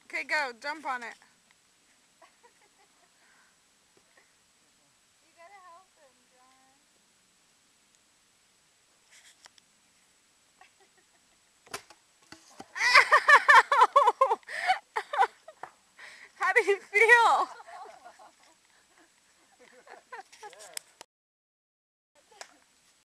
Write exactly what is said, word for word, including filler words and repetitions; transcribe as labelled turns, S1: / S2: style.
S1: Okay, go. Jump on it.
S2: You gotta help him, John.
S1: How do you feel?